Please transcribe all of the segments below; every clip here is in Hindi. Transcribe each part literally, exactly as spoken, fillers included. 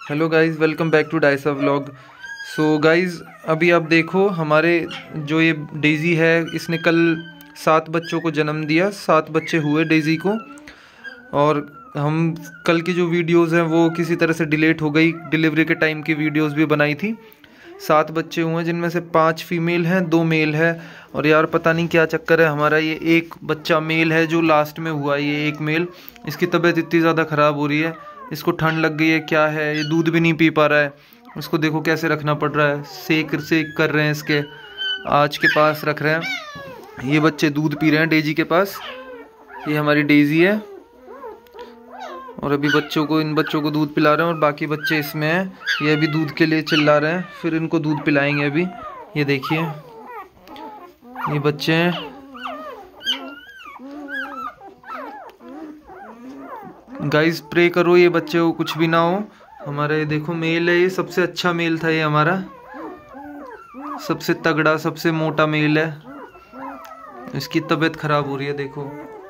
Hello guys, welcome back to डाइसा व्लॉग। सो गाइज़, अभी आप देखो हमारे जो ये डेज़ी है, इसने कल सात बच्चों को जन्म दिया। सात बच्चे हुए डेज़ी को। और हम कल की जो वीडियोस हैं वो किसी तरह से डिलीट हो गई। डिलीवरी के टाइम की वीडियोस भी बनाई थी। सात बच्चे हुए हैं जिनमें से पांच फीमेल हैं, दो मेल है। और यार पता नहीं क्या चक्कर है, हमारा ये एक बच्चा मेल है जो लास्ट में हुआ। ये एक मेल, इसकी तबीयत इतनी ज़्यादा ख़राब हो रही है, इसको ठंड लग गई है क्या है, ये दूध भी नहीं पी पा रहा है। उसको देखो कैसे रखना पड़ रहा है, सेक सेक कर रहे हैं, इसके आज के पास रख रहे हैं। ये बच्चे दूध पी रहे हैं डेजी के पास। ये हमारी डेजी है और अभी बच्चों को इन बच्चों को दूध पिला रहे हैं और बाकी बच्चे इसमें हैं। ये अभी दूध के लिए चिल्ला रहे हैं, फिर इनको दूध पिलाएंगे अभी। ये देखिए ये बच्चे हैं। गाइस प्रे करो ये बच्चे को कुछ भी ना हो। हमारा ये देखो मेल है, ये सबसे अच्छा मेल था, ये हमारा सबसे तगड़ा सबसे मोटा मेल है। इसकी तबीयत खराब हो रही है, देखो।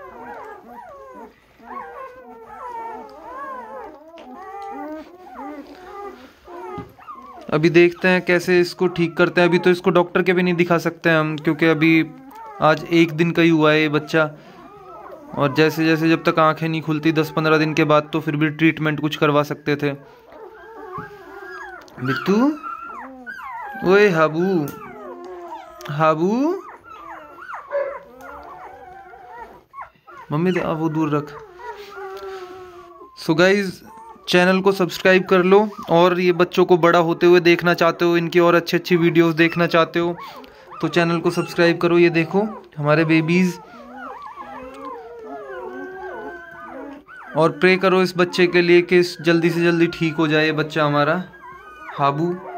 अभी देखते हैं कैसे इसको ठीक करते हैं। अभी तो इसको डॉक्टर के भी नहीं दिखा सकते हैं हम, क्योंकि अभी आज एक दिन का ही हुआ है ये बच्चा। और जैसे जैसे जब तक आंखें नहीं खुलती दस पंद्रह दिन के बाद, तो फिर भी ट्रीटमेंट कुछ करवा सकते थे। बिट्टू, ओए हाबू, हाबू, मम्मी दे आ वो दूर रख। सो गाइज, चैनल को सब्सक्राइब कर लो। और ये बच्चों को बड़ा होते हुए देखना चाहते हो, इनकी और अच्छी अच्छी वीडियोस देखना चाहते हो, तो चैनल को सब्सक्राइब करो। ये देखो हमारे बेबीज। और प्रे करो इस बच्चे के लिए कि जल्दी से जल्दी ठीक हो जाए ये बच्चा हमारा हाबू।